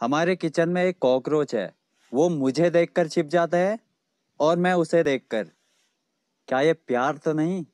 हमारे किचन में एक कॉकरोच है, वो मुझे देखकर छिप जाता है और मैं उसे देखकर। क्या ये प्यार तो नहीं?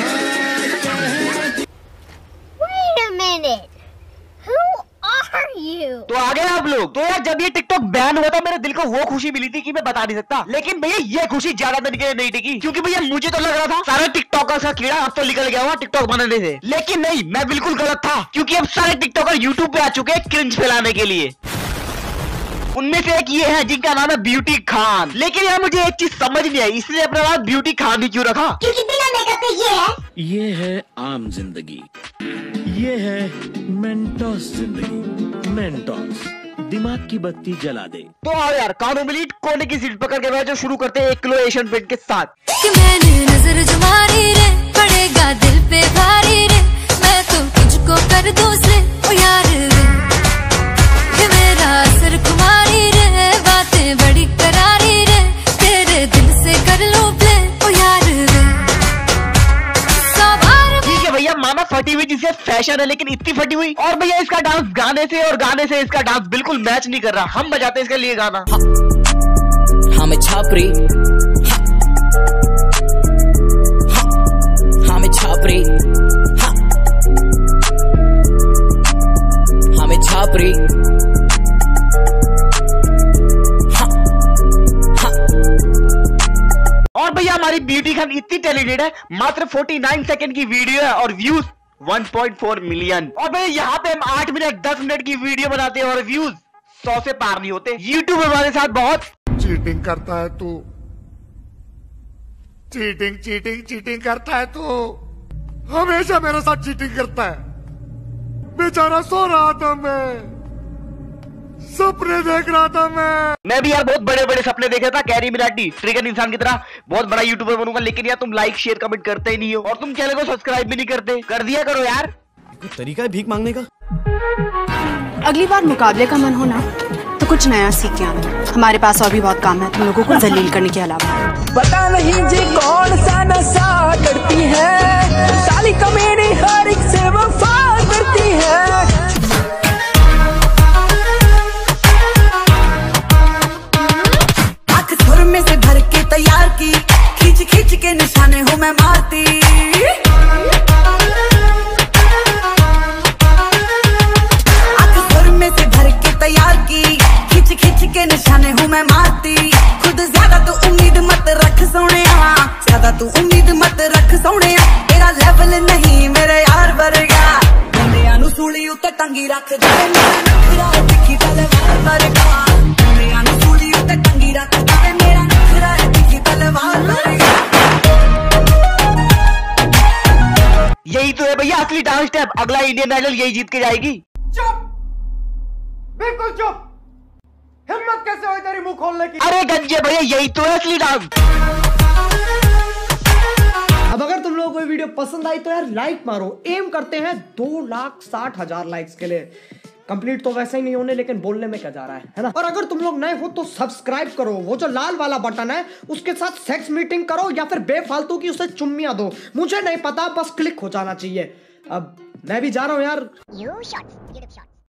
Wait a minute. Who are you? तो आ गए आप लोग। तो यार जब ये टिकटॉक बैन हुआ था मेरे दिल को वो खुशी मिली थी कि मैं बता नहीं सकता, लेकिन भैया ये खुशी ज्यादा दिन के लिए नहीं टिकी, क्योंकि भैया मुझे तो लग रहा था सारा टिकटॉकर का कीड़ा अब तो निकल गया हुआ टिकटॉक बनाने से, लेकिन नहीं, मैं बिल्कुल गलत था, क्योंकि अब सारे टिकटॉकर यूट्यूब पे आ चुके हैं क्रिंज फैलाने के लिए। उनमें से एक ये है जिनका नाम है ब्यूटी खान, लेकिन यार मुझे एक चीज समझ नहीं आई, इसलिए अपने नाम ब्यूटी खान भी क्यों रखा? क्योंकि बिना मेकअप के ये है आम जिंदगी, ये है मेंटोस जिंदगी। मेंटोस दिमाग की बत्ती जला दे। तो आओ यार कानों में लीड कोने की सीट पकड़ के बैठो, शुरू करते हैं 1 किलो एशियन पेंट के साथ। कि मैंने नजर जुमारी रे, पड़ेगा दिल पे भारी रे, मैं तो तुझको कर दूं से ओ यार रे, कि मेरा असर कुमारी रे, बातें बड़ी करारी रे, तेरे दिल से कर लूं प्ले ओ यार रे। ठीक है भैया, माना फटी हुई जिसे फैशन है, लेकिन इतनी फटी हुई। और भैया इसका डांस गाने से और गाने से इसका डांस बिल्कुल मैच नहीं कर रहा। हम बजाते इसके लिए गाना। हमें छापरी, हमें छापरी, हमें छापरी। और भैया हमारी ब्यूटी खान इतनी टैलेंटेड है, मात्र 49 सेकंड की वीडियो है और व्यूज 1.4 मिलियन। और भैया यहाँ पे हम 8 मिनट 10 मिनट की वीडियो बनाते हैं और व्यूज 100 से पार नहीं होते। यूट्यूब हमारे साथ बहुत चीटिंग करता है तू, चीटिंग चीटिंग चीटिंग करता है तू, हमेशा मेरे साथ चीटिंग करता है। बेचारा सो रहा था, मैं सपने देख रहा था। मैं भी यार बहुत बड़े बड़े सपने देखे था, कैरी मिनाटी ट्रिगर इंसान की तरह बहुत बड़ा यूट्यूबर बनूंगा, लेकिन यार तुम लाइक शेयर कमेंट करते ही नहीं हो, और तुम चैनल को सब्सक्राइब भी नहीं करते। कर दिया करो यार। तरीका है भीख मांगने का। अगली बार मुकाबले का मन हो ना तो कुछ नया सीख के आना, हमारे पास और भी बहुत काम है तुम लोगों को जलील करने के अलावा। पता नहीं जी कौन सा नशा करती है, साली कमीनी हर एक से वफा करती है। में से भर के तैयार की, खींच खींच के निशाने हूँ मैं मारती। आंख सुर में से भर के तैयार की, खींच खींच के निशाने हूँ मैं मारती। खुद ज्यादा तू उम्मीद मत रख सोनिया, ज्यादा तू उम्मीद मत रख सोनिया, तेरा लेवल नहीं मेरे यार वर्गा। मुंडिया नू सूली उत्ते टंगी रख दे, मेरा नखरा दिखी तलवार वर्गा। मुंडिया नू सूली उत्ते टंगी रख दे, यही तो है भैया असली डांस स्टेप। अगला इंडियन आइडल यही जीत के जाएगी। चुप, बिल्कुल चुप। हिम्मत कैसे हुई तेरी मुंह खोलने की? अरे गंजे भैया यही तो है असली डांस। अब अगर तुम लोगों को ये वीडियो पसंद आई तो यार लाइक मारो। एम करते हैं 2,60,000 लाइक्स के लिए। कंप्लीट तो वैसे ही नहीं होने, लेकिन बोलने में क्या जा रहा है ना। और अगर तुम लोग नए हो तो सब्सक्राइब करो, वो जो लाल वाला बटन है उसके साथ सेक्स मीटिंग करो या फिर बेफालतू की उसे चुम्मियां दो, मुझे नहीं पता, बस क्लिक हो जाना चाहिए। अब मैं भी जा रहा हूं यार।